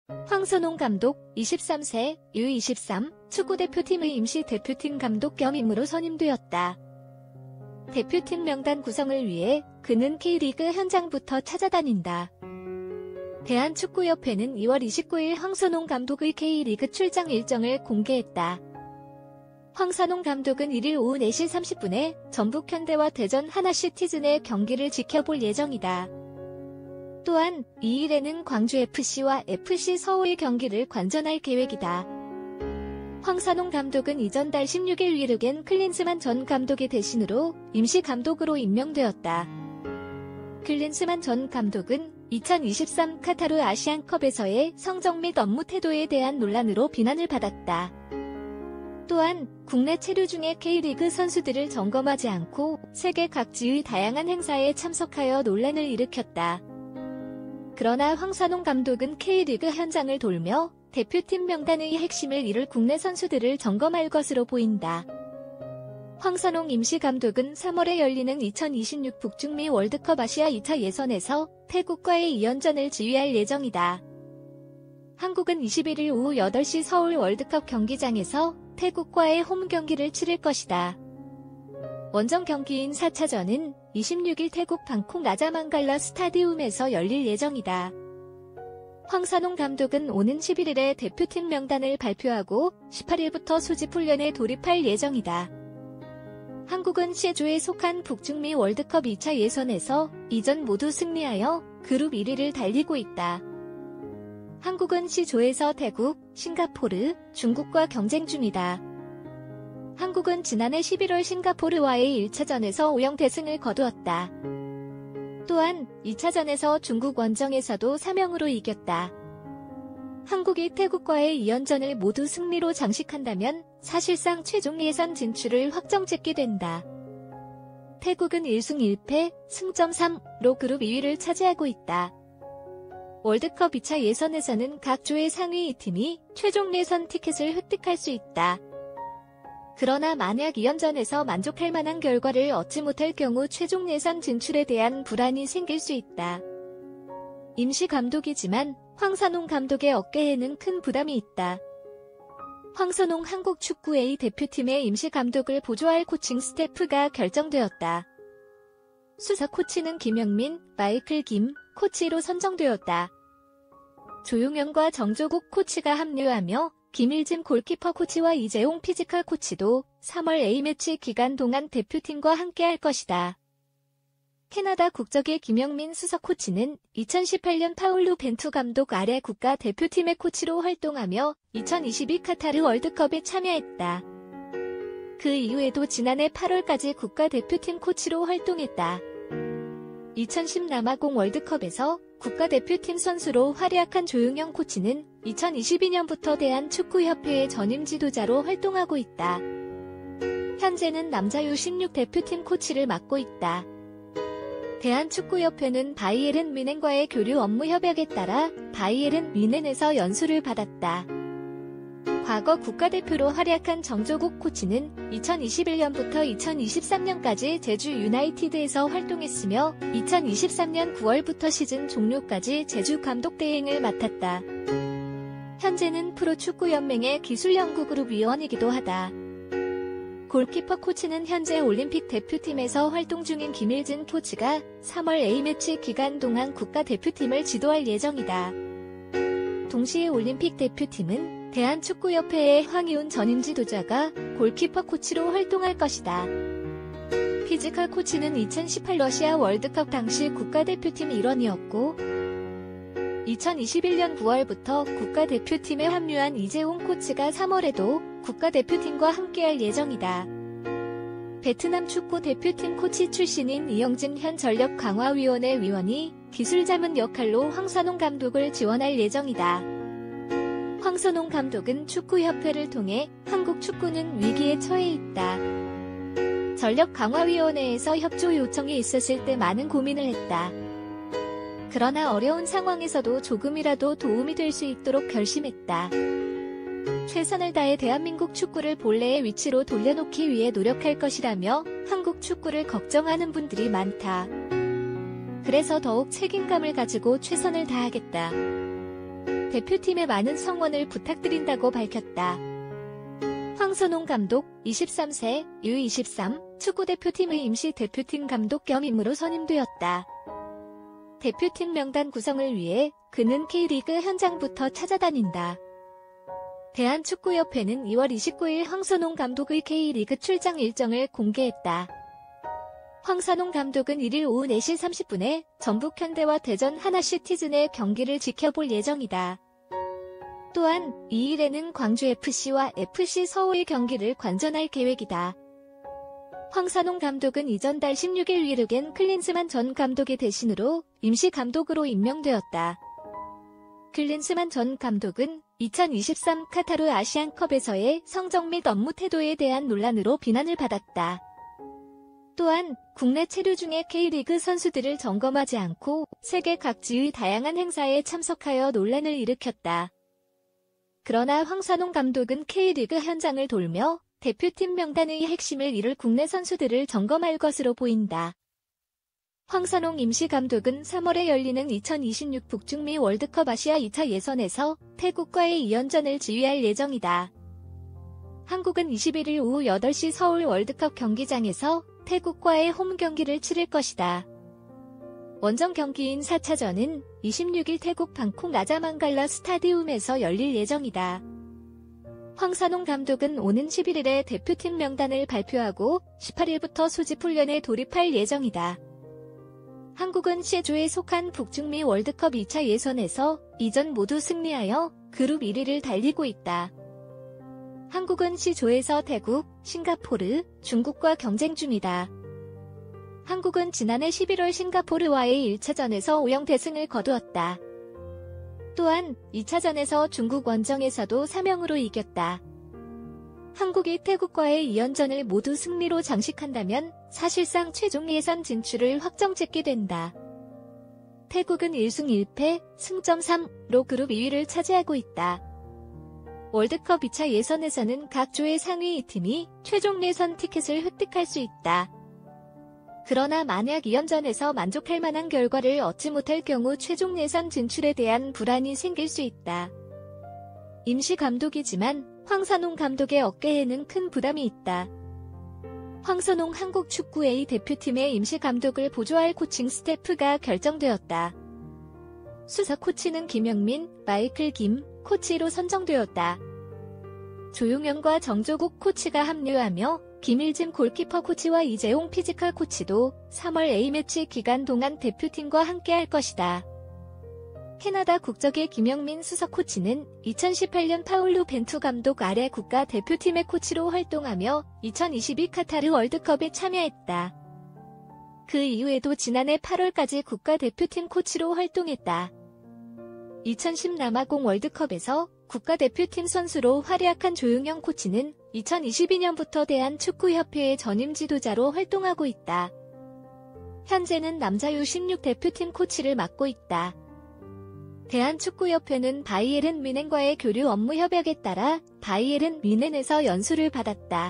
황선홍 감독 23세 U23 축구대표팀의 임시 대표팀 감독 겸임으로 선임되었다. 대표팀 명단 구성을 위해 그는 K리그 현장부터 찾아다닌다. 대한축구협회는 2월 29일 황선홍 감독의 K리그 출장 일정을 공개했다. 황선홍 감독은 1일 오후 4시 30분에 전북 현대와 대전 하나시티즌의 경기를 지켜볼 예정이다. 또한 2일에는 광주FC와 FC 서울 경기를 관전할 계획이다. 황선홍 감독은 이전 달 16일 위르겐 클린스만 전 감독의 대신으로 임시 감독으로 임명되었다. 클린스만 전 감독은 2023 카타르 아시안컵에서의 성적 및 업무 태도에 대한 논란으로 비난을 받았다. 또한 국내 체류 중에 K리그 선수들을 점검하지 않고 세계 각지의 다양한 행사에 참석하여 논란을 일으켰다. 그러나 황선홍 감독은 K리그 현장을 돌며 대표팀 명단의 핵심을 이룰 국내 선수들을 점검할 것으로 보인다. 황선홍 임시 감독은 3월에 열리는 2026 북중미 월드컵 아시아 2차 예선에서 태국과의 2연전을 지휘할 예정이다. 한국은 21일 오후 8시 서울 월드컵 경기장에서 태국과의 홈 경기를 치를 것이다. 원정 경기인 4차전은 26일 태국 방콕 라자망갈라 스타디움에서 열릴 예정이다. 황선홍 감독은 오는 11일에 대표팀 명단을 발표하고 18일부터 소집 훈련에 돌입할 예정이다. 한국은 C조에 속한 북중미 월드컵 2차 예선에서 이전 모두 승리하여 그룹 1위를 달리고 있다. 한국은 C조에서 태국, 싱가포르, 중국과 경쟁 중이다. 한국은 지난해 11월 싱가포르와의 1차전에서 5영 대승을 거두었다. 또한 2차전에서 중국 원정에서도 3-0으로 이겼다. 한국이 태국과의 2연전을 모두 승리로 장식한다면 사실상 최종 예선 진출을 확정짓게 된다. 태국은 1승 1패, 승점 3로 그룹 2위를 차지하고 있다. 월드컵 2차 예선에서는 각 조의 상위 2팀이 최종 예선 티켓을 획득할 수 있다. 그러나 만약 2연전에서 만족할 만한 결과를 얻지 못할 경우 최종 예선 진출에 대한 불안이 생길 수 있다. 임시 감독이지만 황선홍 감독의 어깨에는 큰 부담이 있다. 황선홍 한국 축구 A 대표팀의 임시 감독을 보조할 코칭 스태프가 결정되었다. 수사 코치는 김영민, 마이클 김 코치로 선정되었다. 조용현과 정조국 코치가 합류하며 김일진 골키퍼 코치와 이재용 피지컬 코치도 3월 A매치 기간 동안 대표팀과 함께할 것이다. 캐나다 국적의 김영민 수석 코치는 2018년 파울루 벤투 감독 아래 국가대표팀의 코치로 활동하며 2022 카타르 월드컵에 참여했다. 그 이후에도 지난해 8월까지 국가대표팀 코치로 활동했다. 2010 남아공 월드컵에서 국가대표팀 선수로 활약한 조용현 코치는 2022년부터 대한축구협회의 전임 지도자로 활동하고 있다. 현재는 남자 U16 대표팀 코치를 맡고 있다. 대한축구협회는 바이에른 뮌헨과의 교류 업무 협약에 따라 바이에른 뮌헨에서 연수를 받았다. 과거 국가대표로 활약한 정조국 코치는 2021년부터 2023년까지 제주 유나이티드에서 활동했으며 2023년 9월부터 시즌 종료까지 제주 감독 대행을 맡았다. 현재는 프로축구연맹의 기술연구그룹 위원이기도 하다. 골키퍼 코치는 현재 올림픽 대표팀에서 활동 중인 김일진 코치가 3월 A매치 기간 동안 국가대표팀을 지도할 예정이다. 동시에 올림픽 대표팀은 대한축구협회의 황희훈 전임 지도자가 골키퍼 코치로 활동할 것이다. 피지컬 코치는 2018 러시아 월드컵 당시 국가대표팀 일원이었고 2021년 9월부터 국가대표팀에 합류한 이재홍 코치가 3월에도 국가대표팀과 함께할 예정이다. 베트남 축구 대표팀 코치 출신인 이영진 현 전력강화위원회 위원이 기술자문 역할로 황선홍 감독을 지원할 예정이다. 황선홍 감독은 축구협회를 통해 한국 축구는 위기에 처해 있다. 전력강화위원회에서 협조 요청이 있었을 때 많은 고민을 했다. 그러나 어려운 상황에서도 조금이라도 도움이 될 수 있도록 결심했다. 최선을 다해 대한민국 축구를 본래의 위치로 돌려놓기 위해 노력할 것이라며 한국 축구를 걱정하는 분들이 많다. 그래서 더욱 책임감을 가지고 최선을 다하겠다. 대표팀의 많은 성원을 부탁드린다고 밝혔다. 황선홍 감독 23세 U23 축구대표팀의 임시 대표팀 감독 겸 임으로 선임되었다. 대표팀 명단 구성을 위해 그는 K리그 현장부터 찾아다닌다. 대한축구협회는 2월 29일 황선홍 감독의 K리그 출장 일정을 공개했다. 황선홍 감독은 1일 오후 4시 30분에 전북 현대와 대전 하나시티즌의 경기를 지켜볼 예정이다. 또한 2일에는 광주FC와 FC 서울 경기를 관전할 계획이다. 황선홍 감독은 이전달 16일 위르겐 클린스만 전 감독의 대신으로 임시 감독으로 임명되었다. 클린스만 전 감독은 2023 카타르 아시안컵에서의 성적 및 업무 태도에 대한 논란으로 비난을 받았다. 또한 국내 체류 중에 K리그 선수들을 점검하지 않고 세계 각지의 다양한 행사에 참석하여 논란을 일으켰다. 그러나 황선홍 감독은 K리그 현장을 돌며 대표팀 명단의 핵심을 이룰 국내 선수들을 점검할 것으로 보인다. 황선홍 임시감독은 3월에 열리는 2026 북중미 월드컵 아시아 2차 예선에서 태국과의 2연전을 지휘할 예정이다. 한국은 21일 오후 8시 서울 월드컵 경기장에서 태국과의 홈 경기를 치를 것이다. 원정 경기인 4차전은 26일 태국 방콕 라자망갈라 스타디움에서 열릴 예정이다. 황선홍 감독은 오는 11일에 대표팀 명단을 발표하고 18일부터 소집 훈련에 돌입할 예정이다. 한국은 C조에 속한 북중미 월드컵 2차 예선에서 이전 모두 승리하여 그룹 1위를 달리고 있다. 한국은 C조에서 태국, 싱가포르, 중국과 경쟁 중이다. 한국은 지난해 11월 싱가포르와의 1차전에서 5영 대승을 거두었다. 또한 2차전에서 중국 원정에서도 3-0으로 이겼다. 한국이 태국과의 2연전을 모두 승리로 장식한다면 사실상 최종 예선 진출을 확정짓게 된다. 태국은 1승 1패, 승점 3로 그룹 2위를 차지하고 있다. 월드컵 2차 예선에서는 각 조의 상위 2팀이 최종 예선 티켓을 획득할 수 있다. 그러나 만약 2연전에서 만족할 만한 결과를 얻지 못할 경우 최종 예선 진출에 대한 불안이 생길 수 있다. 임시 감독이지만 황선홍 감독의 어깨에는 큰 부담이 있다. 황선홍 한국 축구 A 대표팀의 임시 감독을 보조할 코칭 스태프가 결정되었다. 수사 코치는 김영민, 마이클 김 코치로 선정되었다. 조용현과 정조국 코치가 합류하며 김일진 골키퍼 코치와 이재홍 피지컬 코치도 3월 A매치 기간 동안 대표팀과 함께할 것이다. 캐나다 국적의 김영민 수석 코치는 2018년 파울루 벤투 감독 아래 국가대표팀의 코치로 활동하며 2022 카타르 월드컵에 참여했다. 그 이후에도 지난해 8월까지 국가대표팀 코치로 활동했다. 2010 남아공 월드컵에서 국가대표팀 선수로 활약한 조용현 코치는 2022년부터 대한축구협회의 전임 지도자로 활동하고 있다. 현재는 남자 U16 대표팀 코치를 맡고 있다. 대한축구협회는 바이에른 뮌헨과의 교류 업무 협약에 따라 바이에른 뮌헨에서 연수를 받았다.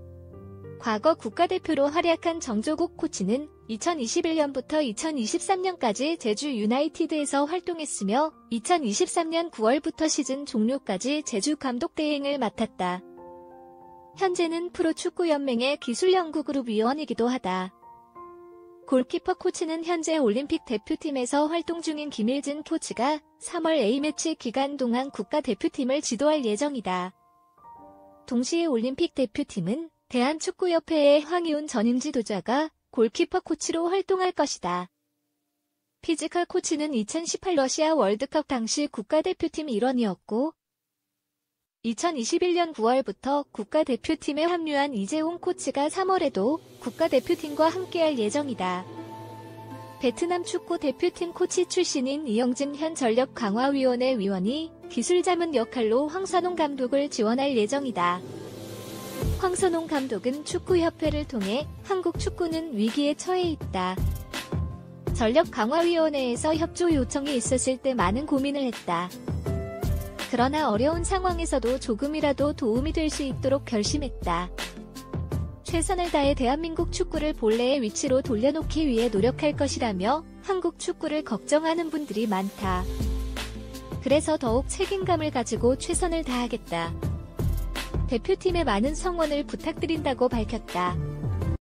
과거 국가대표로 활약한 정조국 코치는 2021년부터 2023년까지 제주 유나이티드에서 활동했으며 2023년 9월부터 시즌 종료까지 제주 감독 대행을 맡았다. 현재는 프로축구연맹의 기술연구그룹 위원이기도 하다. 골키퍼 코치는 현재 올림픽 대표팀에서 활동 중인 김일진 코치가 3월 A매치 기간 동안 국가대표팀을 지도할 예정이다. 동시에 올림픽 대표팀은 대한축구협회의 황희훈 전임 지도자가 골키퍼 코치로 활동할 것이다. 피지컬 코치는 2018 러시아 월드컵 당시 국가대표팀 일원이었고 2021년 9월부터 국가대표팀에 합류한 이재홍 코치가 3월에도 국가대표팀과 함께할 예정이다. 베트남 축구 대표팀 코치 출신인 이영진 현 전력강화위원회 위원이 기술자문 역할로 황선홍 감독을 지원할 예정이다. 황선홍 감독은 축구협회를 통해 한국 축구는 위기에 처해 있다. 전력강화위원회에서 협조 요청이 있었을 때 많은 고민을 했다. 그러나 어려운 상황에서도 조금이라도 도움이 될 수 있도록 결심했다. 최선을 다해 대한민국 축구를 본래의 위치로 돌려놓기 위해 노력할 것이라며 한국 축구를 걱정하는 분들이 많다. 그래서 더욱 책임감을 가지고 최선을 다하겠다. 대표팀의 많은 성원을 부탁드린다고 밝혔다.